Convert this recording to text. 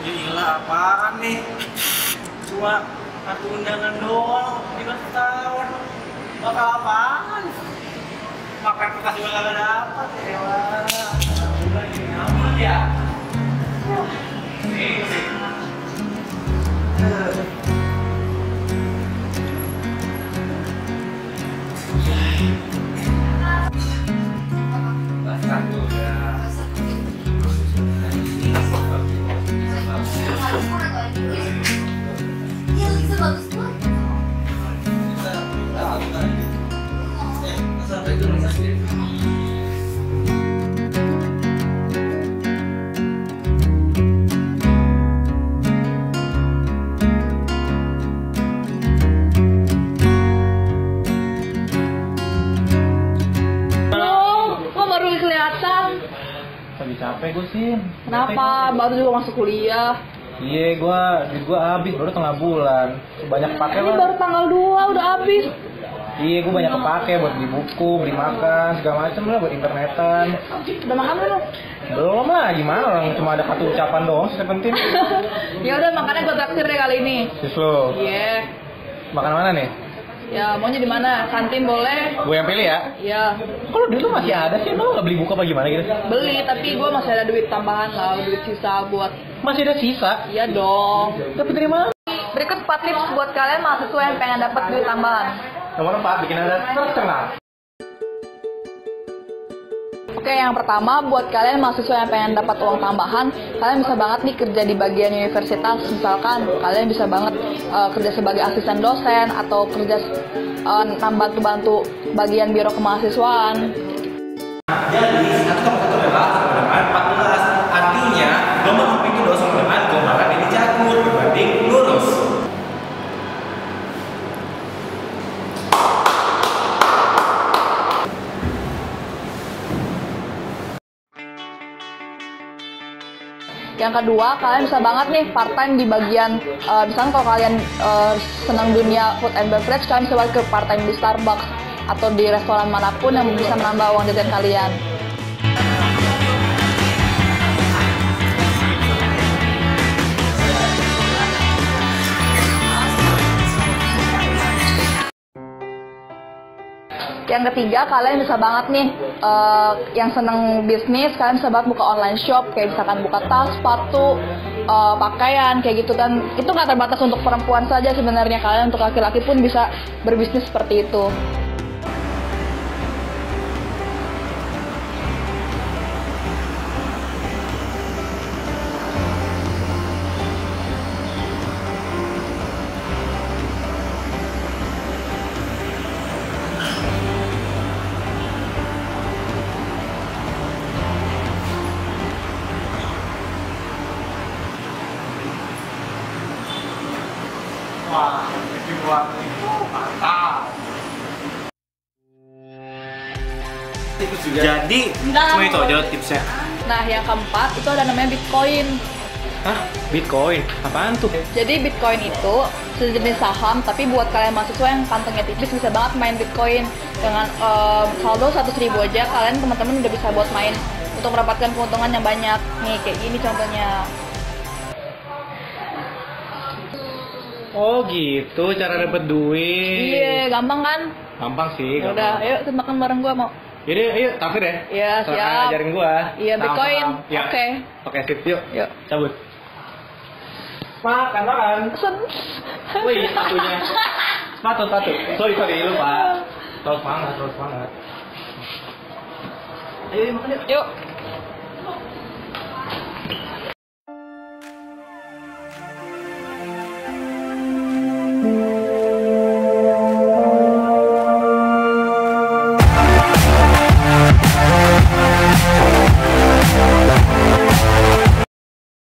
Gila, apaan nih? Cuma kartu undangan doang, dikasih tahun. Bakal apaan? Makan kertas juga gak dapet, ya. Udah gini amat ya. Lagi capek gue sih. Kenapa? Baru juga masuk kuliah. Iya, duit gue habis baru tengah bulan. Banyak pakai Ini lah. baru tanggal 2 udah habis. Iya, gue banyak kepake buat beli buku, beli makan, segala macem lah, buat internetan. Udah makan belum? Belum lah, gimana orang cuma ada satu ucapan doang sih penting. Ya udah, makanya gue traktir deh kali ini. Sis lo. Iya. Makan mana nih? Ya, maunya di mana? Kantin boleh? Gue yang pilih ya. Iya. Kalau duit lu masih ada sih, emang lu nggak beli buku apa gimana gitu? Beli, tapi gue masih ada duit tambahan lah, duit sisa buat. Masih ada sisa? Iya dong. Dapat dari mana? Berikut 4 tips buat kalian mahasiswa yang pengen dapat duit tambahan. Nomor 4, bikin ada terkenal. Oke, yang pertama buat kalian mahasiswa yang pengen dapat uang tambahan, kalian bisa banget nih kerja di bagian universitas. Misalkan kalian bisa banget kerja sebagai asisten dosen atau kerja bantu-bantu bagian biro kemahasiswaan. Jadi, 1,1 adalah sama 14. Artinya, nomor memiliki dosa dengan gombaran ini cakur berbanding lurus. Yang kedua, kalian bisa banget nih part time di bagian misalnya kalau kalian senang dunia food and beverage, kalian bisa banget ke part time di Starbucks atau di restoran manapun yang bisa menambah uang jajan kalian. Yang ketiga, kalian bisa banget nih yang seneng bisnis, kalian bisa banget buka online shop, kayak misalkan buka tas, sepatu, pakaian, kayak gitu kan. Itu nggak terbatas untuk perempuan saja sebenarnya, kalian untuk laki-laki pun bisa berbisnis seperti itu. Wah, ini buat itu mantap. Jadi, cuma itu aja tipsnya. Nah, yang keempat itu ada namanya Bitcoin. Hah? Bitcoin? Apaan tuh? Jadi Bitcoin itu sejenis saham, tapi buat kalian mahasiswa yang kantongnya tipis bisa banget main Bitcoin. Dengan saldo 100.000 aja, kalian teman-teman udah bisa buat main untuk mendapatkan keuntungan yang banyak. Nih, kayak gini contohnya. Oh gitu, cara dapet duit. Iya, gampang kan? Gampang sih. Ya udah, ayo kita makan bareng gua mau. Yaudah, ayo takdir ya. Iya, siap. Ajarin gua. Iya, Bitcoin. Ya. Oke. Oke, sip. Yuk. Yuk. Cabut. Makan. Wih, sepatunya. Sepatu. Sorry, lupa. Terus semangat. Ayo makan yuk. Yuk.